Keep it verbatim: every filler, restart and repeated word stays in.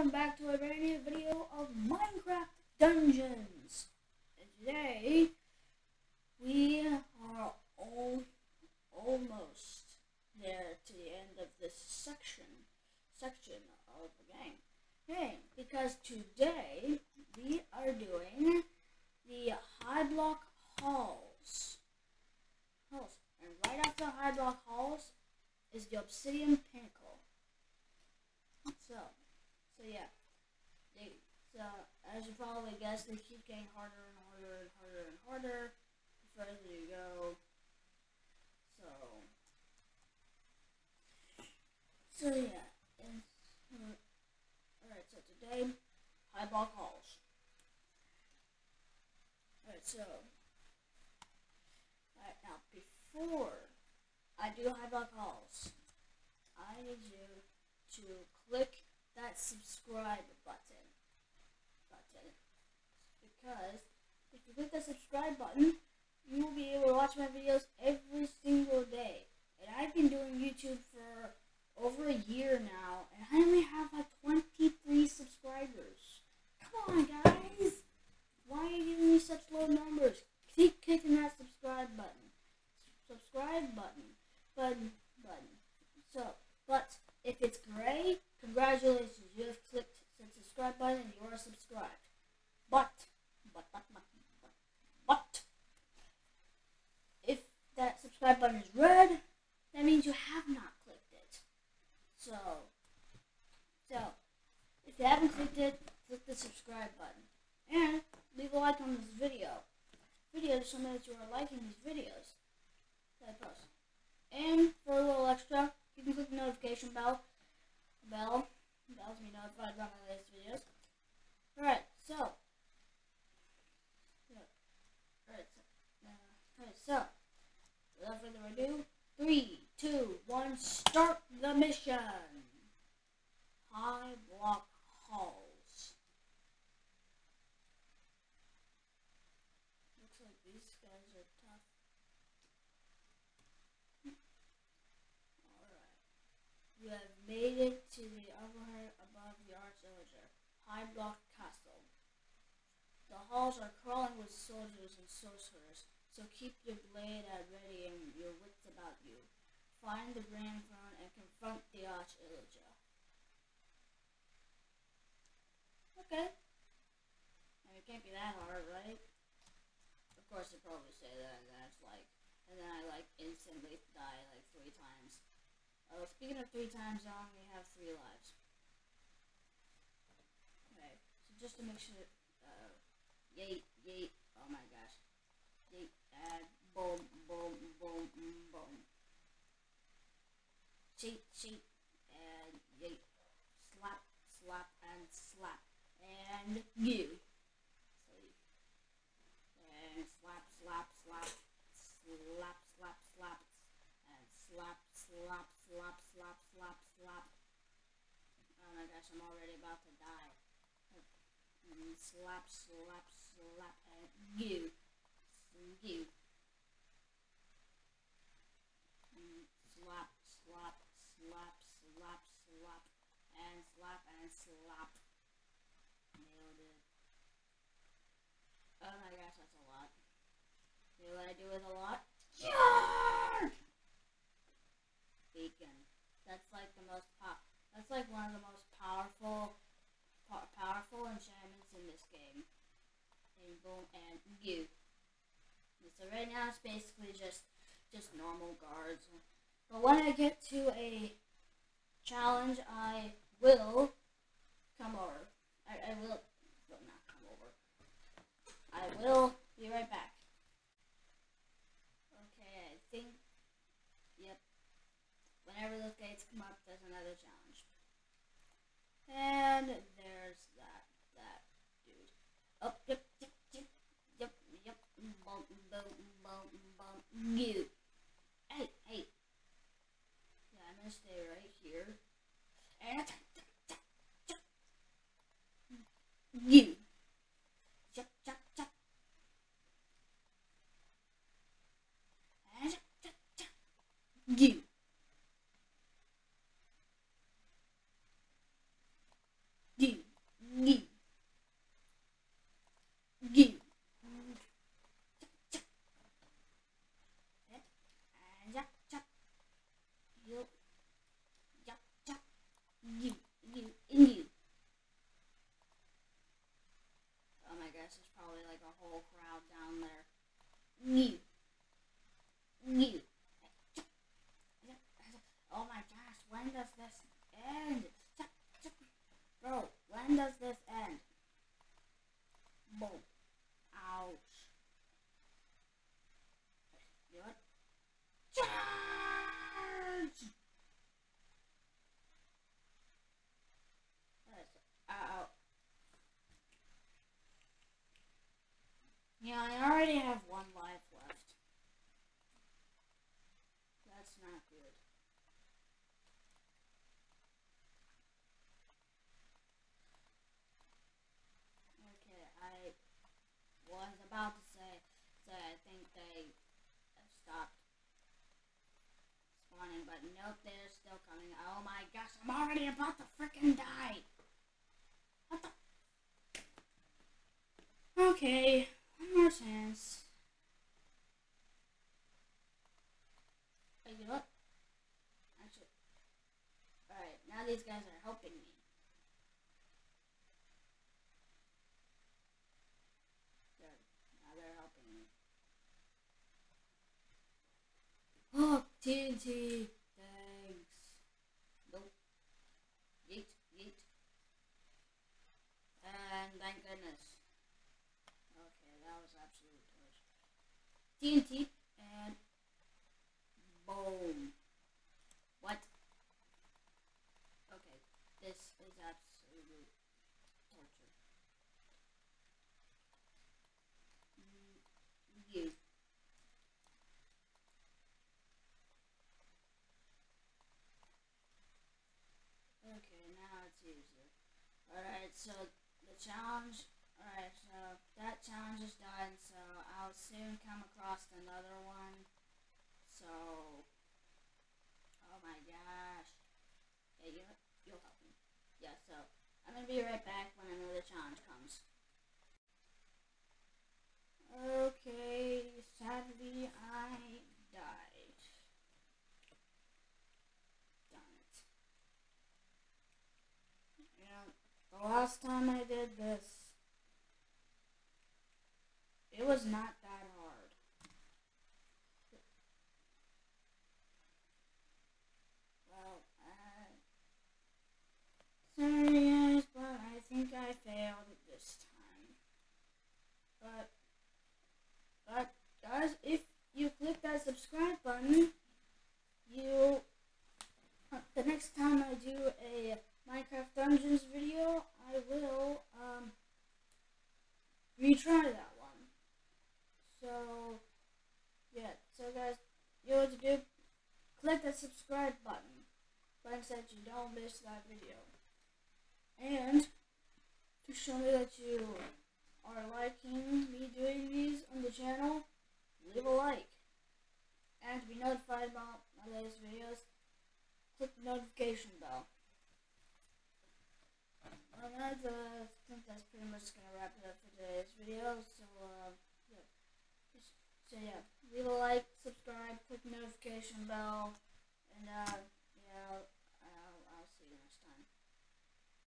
welcome back to a brand new video of Minecraft Dungeons. And today, we are all, almost there to the end of this section, section of the game. Hey, because today, we are doing the Highblock halls. halls. And right after Highblock halls is the Obsidian Pinnacle. So, so yeah, they, so as you probably guessed, they keep getting harder and harder and harder and harder the further you go. So, so yeah, and, uh, alright, so today, Highblock halls. Alright, so, alright, now before I do Highblock halls, I need you to click that subscribe button button because if you click the subscribe button, you will be able to watch my videos every single day. And I've been doing YouTube for over a year now, and I only have like twenty-three subscribers. Come on, guys, why are you giving me such low numbers? Keep clicking that subscribe button subscribe button button button so but if it's gray, congratulations, you have clicked the subscribe button and you are subscribed. But, but, but, but, but, but, if that subscribe button is red, that means you have not clicked it. So, so, if you haven't clicked it, click the subscribe button. And leave a like on this video. Video to show me that you are liking these videos that I post. And for a little extra, you can click the notification bell. Bell. Bell to be notified about my latest videos. Alright, so. Alright, so. Uh, Alright, so. Without further ado, three, two, one, start the mission! Highblock halls. Looks like these guys are tough. You have made it to the overhead above the Arch-Illager, Highblock Castle. The halls are crawling with soldiers and sorcerers, so keep your blade at ready and your wits about you. Find the Grand Throne and confront the Arch-Illager. Okay. I mean, it can't be that hard, right? Of course, they probably say that, and then it's like, and then I like instantly die like three times. Oh, speaking of three times, I only have three lives. Okay, so just to make sure, uh, yeet, yeet, oh my gosh, yeet, and boom, boom, boom, boom, cheat, cheat, and yeet, slap, slap, and slap, and you, sleep, and slap, slap, slap, slap, slap, slap, and slap, slap, slap, slap, slap, slap. Oh my gosh, I'm already about to die. And slap, slap, slap, and you. You. And slap, slap, slap, slap, slap, and slap, and slap. Nailed it. Oh my gosh, that's a lot. You know what I do with a lot? Yeah! Beacon. That's like the most pop. That's like one of the most powerful, po powerful enchantments in this game. And boom, and you. And so right now it's basically just, just normal guards. But when I get to a challenge, I will come over. I, I will, will not come over. I will be right back. Okay, I think. Yep. Whenever those gates come up, there's another challenge. And there's that, that dude. Oh, yep, yep, yep, yep, yep, boom, boom, boom, boom, you. Hey, hey. Yeah, I'm gonna stay right here. And you. Chop, chop, chop. And chop, chop. You. You. guess there's probably like a whole crowd down there. You. You. Oh my gosh, when does this end? Bro, when does this end? Boom. Ouch. You know what? Charge! Ow. Yeah, I already have one life left. That's not good. Okay, I was about to say, say I think they have stopped spawning, but nope, they're still coming. Oh my gosh, I'm already about to freaking die. What the? Okay, one more chance. Hey, you know what? Actually, alright, now these guys are helping me. Good, now they're helping me. Oh, T N T, thanks. Nope. Yeet, yeet. And thank goodness. Okay, that was absolute delicious. T N T and boom. What? Okay, this is absolute torture. Mm, you. Okay, now it's easier. Alright, so the challenge, alright, so that challenge is done, so I'll soon come across another one. So, oh my gosh. Yeah, you, you'll help me. Yeah, so I'm going to be right back when another challenge comes. Okay, sadly I died. Darn it. Yeah, the last time I did this, it was not that hard. Well, uh, sorry guys, but I think I failed this time. But, but guys, if you click that subscribe button, you, uh, the next time I do a Minecraft Dungeons video, I will, um, retry that one. So, yeah, so guys, you know what to do? Click that subscribe button, like so that you don't miss that video. And, to show me that you are liking me doing these on the channel, leave a like. And to be notified about my latest videos, click the notification bell. Well, that's, uh, I think that's pretty much going to wrap it up for today's video. So, uh, yeah. So, yeah. Leave a like, subscribe, click the notification bell, and, uh,